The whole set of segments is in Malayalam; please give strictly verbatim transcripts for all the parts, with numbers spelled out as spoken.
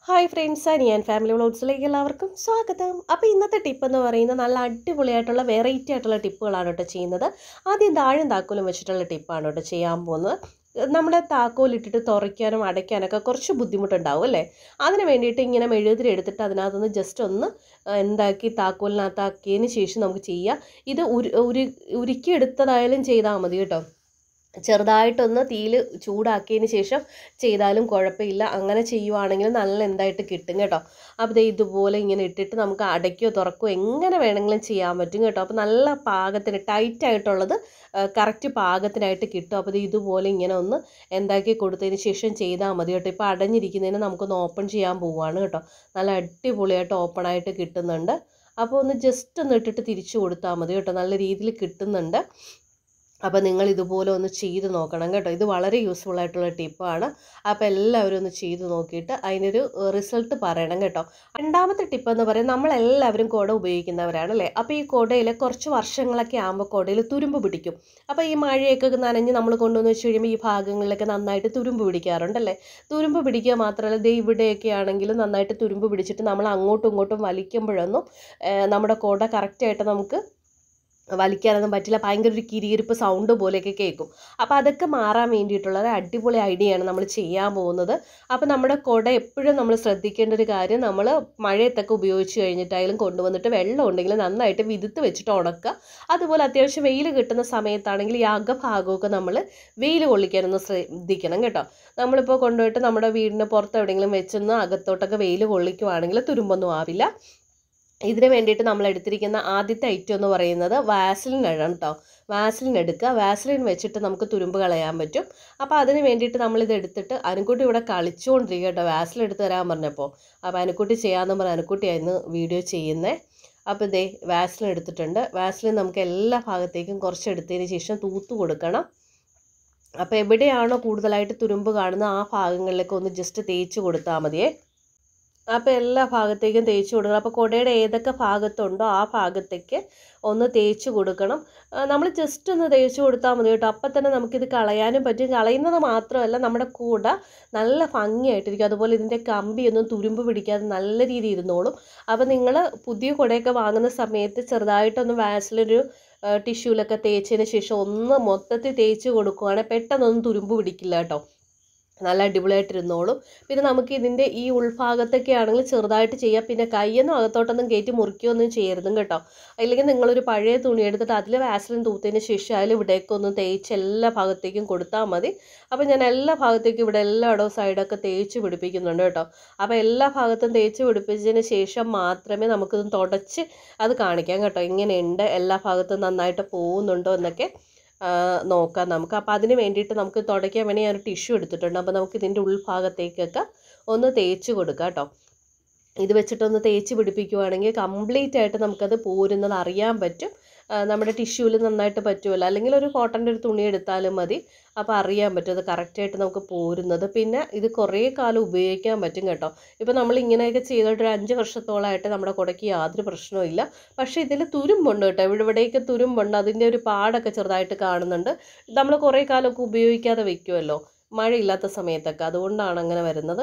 ഹായ് ഫ്രണ്ട്സ്, ഞാൻ ഫാമിലി വ്ളോഗ്സിലേക്ക് എല്ലാവർക്കും സ്വാഗതം. അപ്പോൾ ഇന്നത്തെ ടിപ്പ് എന്ന് പറയുന്നത് നല്ല അടിപൊളിയായിട്ടുള്ള വെറൈറ്റി ആയിട്ടുള്ള ടിപ്പുകളാണ് കേട്ടോ ചെയ്യുന്നത്. ആദ്യം താഴും താക്കോലും വെച്ചിട്ടുള്ള ടിപ്പാണ് കേട്ടോ ചെയ്യാൻ പോകുന്നത്. നമ്മുടെ താക്കോലിട്ടിട്ട് തുറയ്ക്കാനും അടയ്ക്കാനൊക്കെ കുറച്ച് ബുദ്ധിമുട്ടുണ്ടാവും അല്ലേ. അതിന് വേണ്ടിയിട്ട് ഇങ്ങനെ മെഴുകുതിരി എടുത്തിട്ട് അതിനകത്തുനിന്ന് ജസ്റ്റ് ഒന്ന് എന്താക്കി താക്കോലിനകത്താക്കിയതിന് ശേഷം നമുക്ക് ചെയ്യാം. ഇത് ഉരു ഉരു ഉരുക്കിയെടുത്തതായാലും ചെയ്താൽ മതി കേട്ടോ. ചെറുതായിട്ടൊന്ന് തീയിൽ ചൂടാക്കിയതിന് ശേഷം ചെയ്താലും കുഴപ്പമില്ല. അങ്ങനെ ചെയ്യുവാണെങ്കിൽ നല്ല എന്തായിട്ട് കിട്ടും കേട്ടോ. അപ്പോൾ ദേ ഇതുപോലെ ഇങ്ങനെ ഇട്ടിട്ട് നമുക്ക് അടയ്ക്കുകയോ തുറക്കുകയോ എങ്ങനെ വേണമെങ്കിലും ചെയ്യാൻ പറ്റും കേട്ടോ. അപ്പോൾ നല്ല പാകത്തിന് ടൈറ്റായിട്ടുള്ളത് കറക്റ്റ് പാകത്തിനായിട്ട് കിട്ടും. അപ്പോൾ ഇത് ഇതുപോലെ ഇങ്ങനെ ഒന്ന് എന്താക്കി കൊടുത്തതിന് ശേഷം ചെയ്താൽ മതി കേട്ടോ. ഇപ്പോൾ അടഞ്ഞിരിക്കുന്നതിന് നമുക്കൊന്ന് ഓപ്പൺ ചെയ്യാൻ പോവുകയാണ് കേട്ടോ. നല്ല അടിപൊളിയായിട്ട് ഓപ്പണായിട്ട് കിട്ടുന്നുണ്ട്. അപ്പോൾ ഒന്ന് ജസ്റ്റ് ഒന്ന് ഇട്ടിട്ട് തിരിച്ചു കൊടുത്താൽ മതി കേട്ടോ. നല്ല രീതിയിൽ കിട്ടുന്നുണ്ട്. അപ്പോൾ നിങ്ങൾ ഇതുപോലെ ഒന്ന് ചെയ്ത് നോക്കണം കേട്ടോ. ഇത് വളരെ യൂസ്ഫുൾ ആയിട്ടുള്ള ടിപ്പാണ്. അപ്പോൾ എല്ലാവരും ഒന്ന് ചെയ്ത് നോക്കിയിട്ട് അതിനൊരു റിസൾട്ട് പറയണം കേട്ടോ. രണ്ടാമത്തെ ടിപ്പ് എന്ന് പറയുന്നത് നമ്മളെല്ലാവരും കുട ഉപയോഗിക്കുന്നവരാണല്ലേ. അപ്പോൾ ഈ കുടയിൽ കുറച്ച് വർഷങ്ങളൊക്കെ ആകുമ്പോൾ കുടയിൽ തുരുമ്പ് പിടിക്കും. അപ്പോൾ ഈ മഴയൊക്കെ നനഞ്ഞ് നമ്മൾ കൊണ്ടുവന്ന് വെച്ച് കഴിയുമ്പോൾ ഈ ഭാഗങ്ങളിലൊക്കെ നന്നായിട്ട് തുരുമ്പ് പിടിക്കാറുണ്ടല്ലേ. തുരുമ്പ് പിടിക്കുക മാത്രമല്ല, ദേ ഇവിടെയൊക്കെ ആണെങ്കിലും നന്നായിട്ട് തുരുമ്പ് പിടിച്ചിട്ട് നമ്മൾ അങ്ങോട്ടും ഇങ്ങോട്ടും വലിക്കുമ്പോഴൊന്നും നമ്മുടെ കുട കറക്റ്റായിട്ട് നമുക്ക് വലിക്കാനൊന്നും പറ്റില്ല. ഭയങ്കര ഒരു കിരിയിരിപ്പ് സൗണ്ട് പോലെയൊക്കെ കേൾക്കും. അപ്പോൾ അതൊക്കെ മാറാൻ വേണ്ടിയിട്ടുള്ള ഒരു അടിപൊളി ഐഡിയയാണ് നമ്മൾ ചെയ്യാൻ പോകുന്നത്. അപ്പോൾ നമ്മുടെ കുട എപ്പോഴും നമ്മൾ ശ്രദ്ധിക്കേണ്ട ഒരു കാര്യം, നമ്മൾ മഴയത്തൊക്കെ ഉപയോഗിച്ച് കഴിഞ്ഞിട്ടായാലും കൊണ്ടുവന്നിട്ട് വെള്ളം ഉണ്ടെങ്കിൽ നന്നായിട്ട് വിതുത്ത് വെച്ചിട്ട് ഉണക്കുക. അതുപോലെ അത്യാവശ്യം വെയിൽ കിട്ടുന്ന സമയത്താണെങ്കിൽ ഈ അകഭാഗമൊക്കെ നമ്മൾ വെയിൽ കൊള്ളിക്കാനൊന്ന് ശ്രദ്ധിക്കണം കേട്ടോ. നമ്മളിപ്പോൾ കൊണ്ടുപോയിട്ട് നമ്മുടെ വീടിന് പുറത്ത് എവിടെയെങ്കിലും വെച്ചൊന്ന് അകത്തോട്ടൊക്കെ വെയിൽ കൊള്ളിക്കുവാണെങ്കിൽ തുരുമ്പൊന്നും ആവില്ല. ഇതിന് വേണ്ടിയിട്ട് നമ്മൾ എടുത്തിരിക്കുന്ന ആദ്യത്തെ ഐറ്റം എന്ന് പറയുന്നത് വാസലിൻ ആണ് കേട്ടോ. വാസലിൻ എടുക്കുക. വാസലിൻ വെച്ചിട്ട് നമുക്ക് തുരുമ്പ് കളയാൻ പറ്റും. അപ്പോൾ അതിന് വേണ്ടിയിട്ട് നമ്മളിത് എടുത്തിട്ട് അനുക്കുട്ടി ഇവിടെ കളിച്ചുകൊണ്ടിരിക്കുക കേട്ടോ. വാസലിൻ എടുത്ത് തരാൻ പറഞ്ഞപ്പോൾ അപ്പോൾ അനുക്കുട്ടി ചെയ്യാമെന്ന് പറഞ്ഞാൽ അനുക്കുട്ടിയായിരുന്നു വീഡിയോ ചെയ്യുന്നത്. അപ്പോൾ ഇതേ വാസലിൻ എടുത്തിട്ടുണ്ട്. വാസലിൻ നമുക്ക് എല്ലാ ഭാഗത്തേക്കും കുറച്ച് എടുത്തതിന് ശേഷം തൂത്ത് കൊടുക്കണം. അപ്പോൾ എവിടെയാണോ കൂടുതലായിട്ട് തുരുമ്പ് കാണുന്നത് ആ ഭാഗങ്ങളിലേക്ക് ഒന്ന് ജസ്റ്റ് തേച്ച് കൊടുത്താൽ മതിയേ. അപ്പോൾ എല്ലാ ഭാഗത്തേക്കും തേച്ച് കൊടുക്കണം. അപ്പോൾ കുടയുടെ ഏതൊക്കെ ഭാഗത്തുണ്ടോ ആ ഭാഗത്തേക്ക് ഒന്ന് തേച്ച് കൊടുക്കണം. നമ്മൾ ജസ്റ്റ് ഒന്ന് തേച്ച് കൊടുത്താൽ മതി കേട്ടോ. അപ്പം തന്നെ നമുക്കിത് കളയാനും പറ്റും. കളയുന്നത് മാത്രമല്ല, നമ്മുടെ കുട നല്ല ഭംഗിയായിട്ടിരിക്കും. അതുപോലെ ഇതിൻ്റെ കമ്പിയൊന്നും തുരുമ്പ് പിടിക്കാതെ നല്ല രീതിയിൽ ഇരുന്നോളും. അപ്പോൾ നിങ്ങൾ പുതിയ കുടയൊക്കെ വാങ്ങുന്ന സമയത്ത് ചെറുതായിട്ടൊന്ന് വാസലിനൊരു ടിഷ്യൂലൊക്കെ തേച്ചതിന് ശേഷം ഒന്ന് മൊത്തത്തിൽ തേച്ച് കൊടുക്കുകയാണെങ്കിൽ പെട്ടെന്നൊന്നും തുരുമ്പ് പിടിക്കില്ല കേട്ടോ. നല്ല അടിപൊളിയായിട്ടിരുന്നോളും. പിന്നെ നമുക്ക് ഇതിൻ്റെ ഈ ഉൾഭാഗത്തൊക്കെ ആണെങ്കിൽ ചെറുതായിട്ട് ചെയ്യാം. പിന്നെ കയ്യൊന്നും അകത്തോട്ടൊന്നും കയറ്റി മുറിക്കുകയൊന്നും ചെയ്യരുതും കേട്ടോ. അല്ലെങ്കിൽ നിങ്ങളൊരു പഴയ തുണി എടുത്തിട്ട് അതിൽ വാസലിൻ തൂത്തതിന് ശേഷം അതിൽ ഇവിടേക്ക് ഒന്ന് തേച്ച് എല്ലാ ഭാഗത്തേക്കും കൊടുത്താൽ മതി. അപ്പോൾ ഞാൻ എല്ലാ ഭാഗത്തേക്കും ഇവിടെ എല്ലായിടവും സൈഡൊക്കെ തേച്ച് പിടിപ്പിക്കുന്നുണ്ട് കേട്ടോ. അപ്പോൾ എല്ലാ ഭാഗത്തും തേച്ച് പിടിപ്പിച്ചതിന് ശേഷം മാത്രമേ നമുക്കിത് തുടച്ച് അത് കാണിക്കാം കേട്ടോ. ഇങ്ങനെയുണ്ട്, എല്ലാ ഭാഗത്തും നന്നായിട്ട് പോകുന്നുണ്ടോ എന്നൊക്കെ നോക്കാം നമുക്ക്. അപ്പോൾ അതിന് വേണ്ടിയിട്ട് നമുക്ക് തുടയ്ക്കാൻ വേണ്ടി ഞാനൊരു ടിഷ്യൂ എടുത്തിട്ടുണ്ട്. അപ്പോൾ നമുക്ക് ഇതിൻ്റെ ഉൾഭാഗത്തേക്കൊക്കെ ഒന്ന് തേച്ച് കൊടുക്കാം കേട്ടോ. ഇത് വെച്ചിട്ടൊന്ന് തേച്ച് പിടിപ്പിക്കുവാണെങ്കിൽ കംപ്ലീറ്റ് ആയിട്ട് നമുക്കത് പോരുന്നത് അറിയാൻ പറ്റും. നമ്മുടെ ടിഷ്യൂവിൽ നന്നായിട്ട് പറ്റുമല്ലോ. അല്ലെങ്കിൽ ഒരു കോട്ടൻ്റെ ഒരു തുണി എടുത്താലും മതി. അപ്പോൾ അറിയാൻ പറ്റും അത് കറക്റ്റായിട്ട് നമുക്ക് പോരുന്നത്. പിന്നെ ഇത് കുറേ കാലം ഉപയോഗിക്കാൻ പറ്റും കേട്ടോ. ഇപ്പോൾ നമ്മൾ ഇങ്ങനെയൊക്കെ ചെയ്തിട്ട് ഒരു അഞ്ച് വർഷത്തോളമായിട്ട് നമ്മുടെ കുടയ്ക്ക് യാതൊരു പ്രശ്നവും ഇല്ല. പക്ഷേ ഇതിൽ തുരുമ്പുണ്ട് കേട്ടോ. ഇവിടെ ഇവിടെയൊക്കെ തുരുമ്പുണ്ട്. അതിൻ്റെ ഒരു പാടൊക്കെ ചെറുതായിട്ട് കാണുന്നുണ്ട്. നമ്മൾ കുറേ കാലമൊക്കെ ഉപയോഗിക്കാതെ വെക്കുമല്ലോ മഴയില്ലാത്ത സമയത്തൊക്കെ, അതുകൊണ്ടാണ് അങ്ങനെ വരുന്നത്.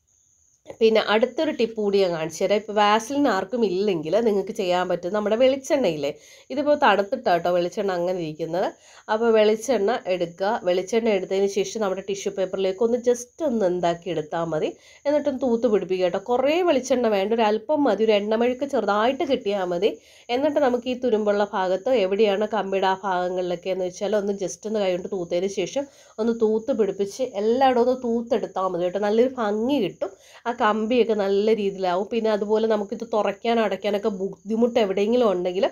പിന്നെ അടുത്തൊരു ടിപ്പ് കൂടി ഞാൻ കാണിച്ചു തരാം. ഇപ്പോൾ വാസലിൻ ആർക്കും ഇല്ലെങ്കിൽ നിങ്ങൾക്ക് ചെയ്യാൻ പറ്റും നമ്മുടെ വെളിച്ചെണ്ണയില്ലേ. ഇതിപ്പോൾ തണുത്തിട്ടാട്ടോ വെളിച്ചെണ്ണ അങ്ങനെ ഇരിക്കുന്നത്. അപ്പോൾ വെളിച്ചെണ്ണ എടുക്കുക. വെളിച്ചെണ്ണ എടുത്തതിന് ശേഷം നമ്മുടെ ടിഷ്യൂ പേപ്പറിലേക്ക് ഒന്ന് ജസ്റ്റ് ഒന്ന് എന്താക്കി എടുത്താൽ മതി. എന്നിട്ടൊന്ന് തൂത്ത് പിടിപ്പിക്കുക കേട്ടോ. കുറേ വെളിച്ചെണ്ണ വേണ്ട, ഒരു അല്പം മതി. ഒരു എണ്ണമെഴുക്ക് ചെറുതായിട്ട് കിട്ടിയാൽ മതി. എന്നിട്ട് നമുക്ക് ഈ തുരുമ്പുള്ള ഭാഗത്ത് എവിടെയാണ് കമ്പിയുടെ ആ ഭാഗങ്ങളിലൊക്കെ എന്ന് വെച്ചാൽ ഒന്ന് ജസ്റ്റ് ഒന്ന് കൈകൊണ്ട് തൂത്തതിന് ശേഷം ഒന്ന് തൂത്ത് പിടിപ്പിച്ച് എല്ലായിടവും ഒന്ന് തൂത്തെടുത്താൽ മതി കേട്ടോ. നല്ലൊരു ഭംഗി കിട്ടും. ആ കമ്പിയൊക്കെ നല്ല രീതിയിലാവും. പിന്നെ അതുപോലെ നമുക്കിത് തുറയ്ക്കാൻ അടയ്ക്കാനൊക്കെ ബുദ്ധിമുട്ട് എവിടെയെങ്കിലും ഉണ്ടെങ്കിൽ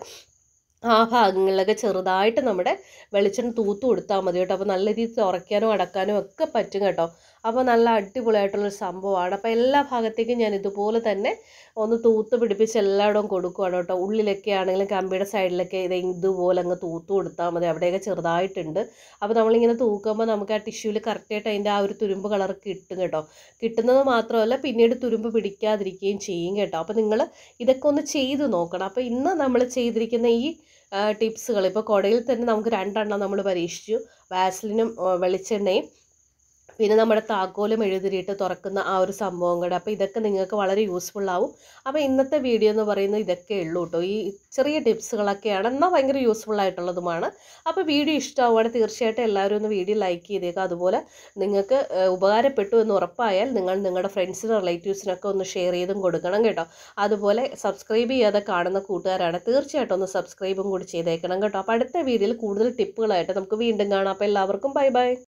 ആ ഭാഗങ്ങളിലൊക്കെ ചെറുതായിട്ട് നമ്മുടെ വെളിച്ചെണ്ണ തൂത്ത് കൊടുത്താൽ മതി കേട്ടോ. അപ്പോൾ നല്ല രീതിയിൽ തുറയ്ക്കാനും അടക്കാനും ഒക്കെ പറ്റും കേട്ടോ. അപ്പോൾ നല്ല അടിപൊളിയായിട്ടുള്ളൊരു സംഭവമാണ്. അപ്പോൾ എല്ലാ ഭാഗത്തേക്കും ഞാൻ ഇതുപോലെ തന്നെ ഒന്ന് തൂത്ത് പിടിപ്പിച്ച് എല്ലായിടവും കൊടുക്കുകയാണ് കേട്ടോ. ഉള്ളിലൊക്കെ ആണെങ്കിലും കമ്പിയുടെ സൈഡിലൊക്കെ ഇത് ഇതുപോലെ അങ്ങ് തൂത്ത് കൊടുത്താൽ മതി. അവിടെയൊക്കെ ചെറുതായിട്ടുണ്ട്. അപ്പോൾ നമ്മളിങ്ങനെ തൂക്കുമ്പോൾ നമുക്ക് ആ ടിഷ്യൂവിൽ കറക്റ്റായിട്ട് അതിൻ്റെ ആ ഒരു തുരുമ്പ് കളർ കിട്ടും കേട്ടോ. കിട്ടുന്നത് മാത്രമല്ല പിന്നീട് തുരുമ്പ് പിടിക്കാതിരിക്കുകയും ചെയ്യും കേട്ടോ. അപ്പോൾ നിങ്ങൾ ഇതൊക്കെ ഒന്ന് ചെയ്ത് നോക്കണം. അപ്പോൾ ഇന്ന് നമ്മൾ ചെയ്തിരിക്കുന്ന ഈ ടിപ്സുകൾ ഇപ്പോൾ കുടയിൽ തന്നെ നമുക്ക് രണ്ടെണ്ണം നമ്മൾ പരീക്ഷിച്ചു. വാസലിനും വെളിച്ചെണ്ണയും പിന്നെ നമ്മുടെ താക്കോലും എഴുതിരിയിട്ട് തുറക്കുന്ന ആ ഒരു സംഭവം കൂടെ. അപ്പോൾ ഇതൊക്കെ നിങ്ങൾക്ക് വളരെ യൂസ്ഫുൾ ആവും. അപ്പോൾ ഇന്നത്തെ വീഡിയോ എന്ന് പറയുന്നത് ഇതൊക്കെ ഉള്ളൂ കേട്ടോ. ഈ ചെറിയ ടിപ്സുകളൊക്കെയാണ്, എന്നാൽ ഭയങ്കര യൂസ്ഫുൾ ആയിട്ടുള്ളതുമാണ്. അപ്പോൾ വീഡിയോ ഇഷ്ടമാവുകയാണെങ്കിൽ തീർച്ചയായിട്ടും എല്ലാവരും ഒന്ന് വീഡിയോ ലൈക്ക് ചെയ്തേക്കുക. അതുപോലെ നിങ്ങൾക്ക് ഉപകാരപ്പെട്ടു എന്ന് ഉറപ്പായാൽ നിങ്ങൾ നിങ്ങളുടെ ഫ്രണ്ട്സിനും റിലേറ്റീവ്സിനൊക്കെ ഒന്ന് ഷെയർ ചെയ്തും കൊടുക്കണം കേട്ടോ. അതുപോലെ സബ്സ്ക്രൈബ് ചെയ്യാതെ കാണുന്ന കൂട്ടുകാരാണ്, തീർച്ചയായിട്ടും ഒന്ന് സബ്സ്ക്രൈബും കൂടി ചെയ്തേക്കണം കേട്ടോ. അപ്പോൾ അടുത്ത വീഡിയോയിൽ കൂടുതൽ ടിപ്പുകളായിട്ട് നമുക്ക് വീണ്ടും കാണാം. അപ്പോൾ എല്ലാവർക്കും ബൈ ബൈ.